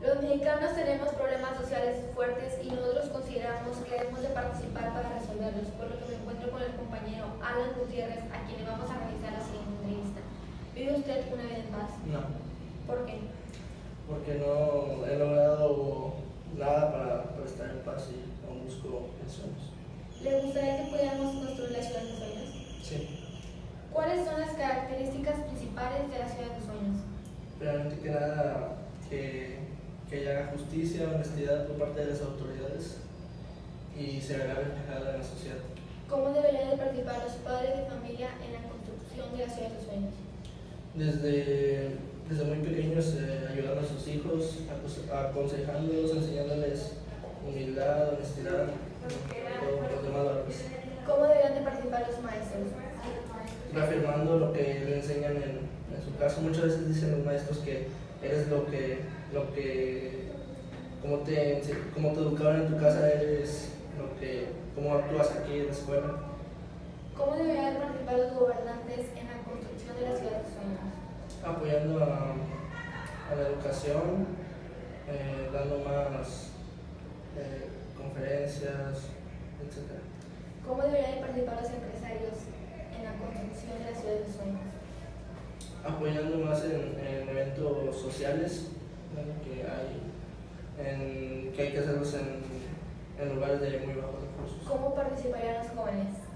Los mexicanos tenemos problemas sociales fuertes y nosotros consideramos que debemos de participar para resolverlos, por lo que me encuentro con el compañero Alan Gutiérrez, a quien le vamos a realizar la siguiente entrevista. ¿Vive usted una vida en paz? No, ¿Por qué? porque no he logrado nada para estar en paz y aún busco mis sueños. ¿Le gustaría que pudiéramos construir la ciudad de los sueños? Sí, ¿Cuáles son las características principales de la ciudad de los sueños? realmente que nada, que haga justicia, honestidad por parte de las autoridades y se verá reflejada en la sociedad. ¿Cómo deberían de participar los padres de familia en la construcción de la ciudad de los sueños? Desde muy pequeños ayudando a sus hijos, aconsejándolos, enseñándoles humildad, honestidad, los demás valores. ¿Cómo deberían de participar los maestros? Reafirmando lo que le enseñan en su caso. Muchas veces dicen los maestros que eres como te educaron en tu casa, eres cómo actúas aquí en la escuela. ¿Cómo deberían de participar los gobernantes en la construcción de la ciudad de los sueños? Apoyando a la educación, dando más conferencias, etc. ¿Cómo deberían de participar los empresarios en la construcción de la ciudad de los sueños? Apoyando más en eventos sociales, ¿no? que hay que hacerlos en lugares de muy bajos recursos. ¿Cómo participarían los jóvenes?